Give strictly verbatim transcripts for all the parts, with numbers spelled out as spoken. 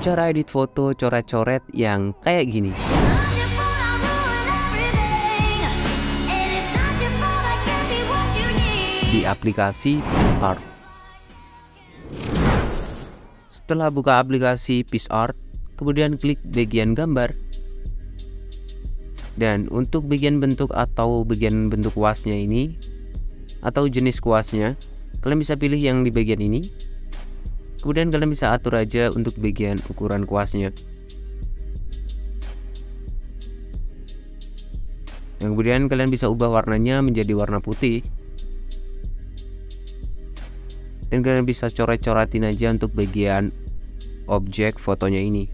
cara edit foto coret-coret yang kayak gini. Di aplikasi PixArt. Setelah buka aplikasi PixArt, kemudian klik bagian gambar. Dan untuk bagian bentuk atau bagian bentuk kuasnya ini, atau jenis kuasnya, kalian bisa pilih yang di bagian ini. Kemudian kalian bisa atur aja untuk bagian ukuran kuasnya. Dan kemudian kalian bisa ubah warnanya menjadi warna putih. Dan kalian bisa coret-coretin aja untuk bagian objek fotonya ini.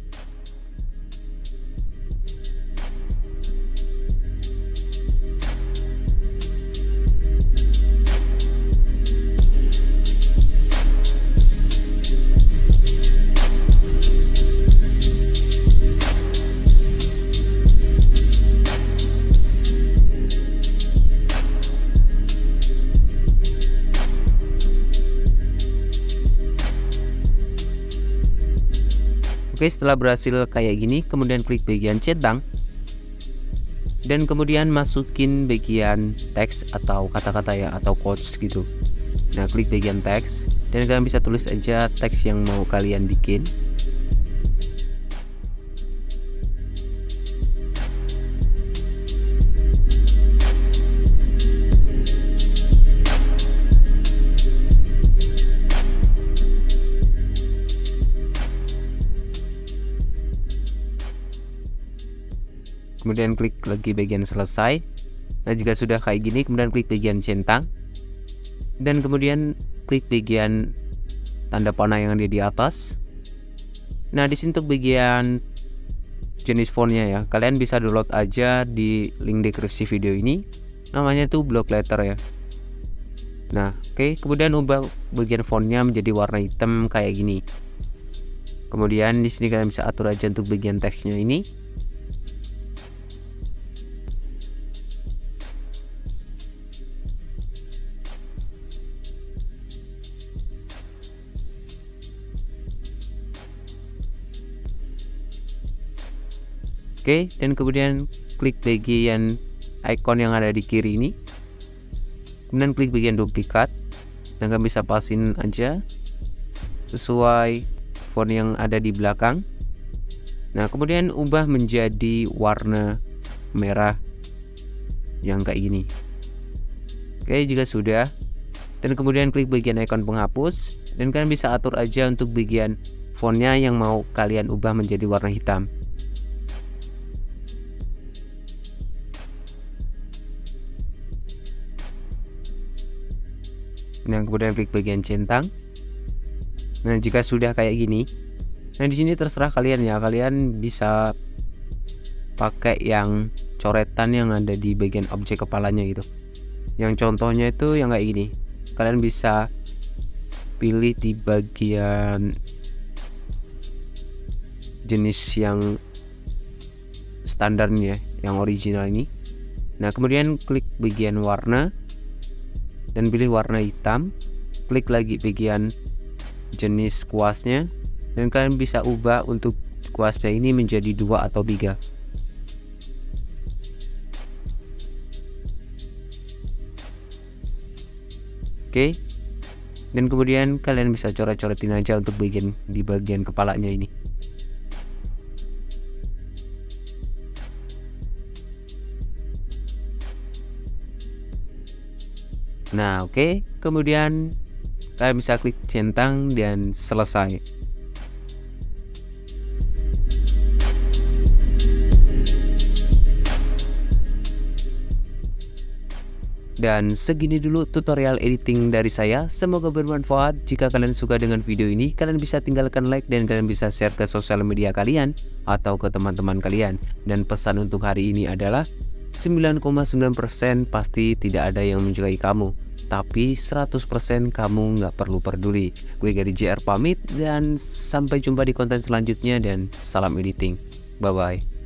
Oke, setelah berhasil kayak gini, kemudian klik bagian centang dan kemudian masukin bagian teks atau kata-kata ya, atau quotes gitu. Nah, klik bagian teks dan kalian bisa tulis aja teks yang mau kalian bikin. Kemudian klik lagi bagian selesai. Nah, jika sudah kayak gini, kemudian klik bagian centang dan kemudian klik bagian tanda panah yang ada di atas. Nah, di sini untuk bagian jenis fontnya ya, kalian bisa download aja di link deskripsi video ini. Namanya tuh block letter ya. Nah, oke, okay. Kemudian ubah bagian fontnya menjadi warna hitam kayak gini. Kemudian di sini kalian bisa atur aja untuk bagian teksnya ini. Oke, dan kemudian klik bagian icon yang ada di kiri ini. Kemudian klik bagian duplikat. Dan kalian bisa pasin aja sesuai font yang ada di belakang. Nah, kemudian ubah menjadi warna merah yang kayak gini. Oke, jika sudah, dan kemudian klik bagian icon penghapus. Dan kalian bisa atur aja untuk bagian fontnya yang mau kalian ubah menjadi warna hitam. Nah, kemudian klik bagian centang. Nah, jika sudah kayak gini, nah di sini terserah kalian ya, kalian bisa pakai yang coretan yang ada di bagian objek kepalanya gitu. Yang contohnya itu yang kayak gini. Kalian bisa pilih di bagian jenis yang standarnya, yang original ini. Nah, kemudian klik bagian warna dan pilih warna hitam. Klik lagi bagian jenis kuasnya dan kalian bisa ubah untuk kuasnya ini menjadi dua atau tiga. Oke, dan kemudian kalian bisa coret-coretin aja untuk bagian di bagian kepalanya ini. Nah, oke, okay. Kemudian kalian bisa klik centang dan selesai. Dan segini dulu tutorial editing dari saya. Semoga bermanfaat. Jika kalian suka dengan video ini, kalian bisa tinggalkan like dan kalian bisa share ke sosial media kalian atau ke teman-teman kalian. Dan pesan untuk hari ini adalah sembilan koma sembilan persen pasti tidak ada yang menyukai kamu, tapi seratus persen kamu nggak perlu peduli. Gue Gary J R pamit dan sampai jumpa di konten selanjutnya dan salam editing. Bye bye.